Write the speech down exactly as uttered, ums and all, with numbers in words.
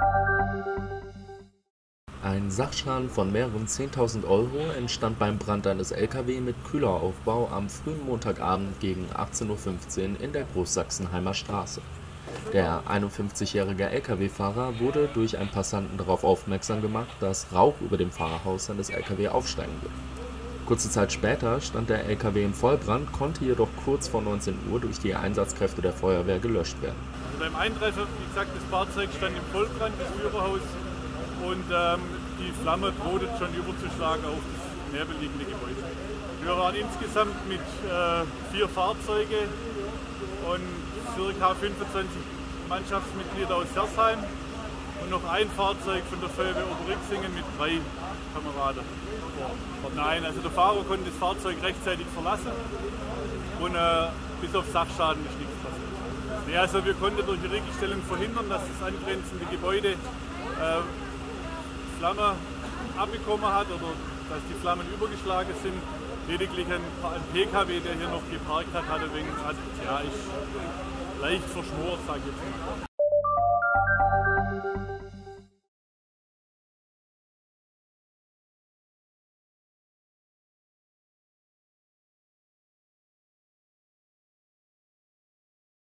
Ein Sachschaden von mehreren zehntausend Euro entstand beim Brand eines L K W mit Kühleraufbau am frühen Montagabend gegen achtzehn Uhr fünfzehn in der Großsachsenheimer Straße. Der einundfünfzigjährige L K W-Fahrer wurde durch einen Passanten darauf aufmerksam gemacht, dass Rauch über dem Fahrerhaus seines L K W aufsteigen würde. Kurze Zeit später stand der L K W im Vollbrand, konnte jedoch kurz vor neunzehn Uhr durch die Einsatzkräfte der Feuerwehr gelöscht werden. Also beim Eintreffen, wie gesagt, das Fahrzeug stand im Vollbrand, das Führerhaus, und ähm, die Flamme drohte schon überzuschlagen auf das näherbelegende Gebäude. Wir waren insgesamt mit äh, vier Fahrzeugen und ca. fünfundzwanzig Mannschaftsmitglieder aus Hersheim und noch ein Fahrzeug von der Feuerwehr Oberrixingen mit drei Kameraden. Nein, also der Fahrer konnte das Fahrzeug rechtzeitig verlassen und äh, bis auf Sachschaden ist nichts passiert. Nee, also wir konnten durch die Riegelstellung verhindern, dass das angrenzende Gebäude äh, Flamme abbekommen hat oder dass die Flammen übergeschlagen sind. Lediglich ein, ein P K W, der hier noch geparkt hat, hat ein wenig, hat, ja, ist leicht verschmort, sage ich jetzt mal.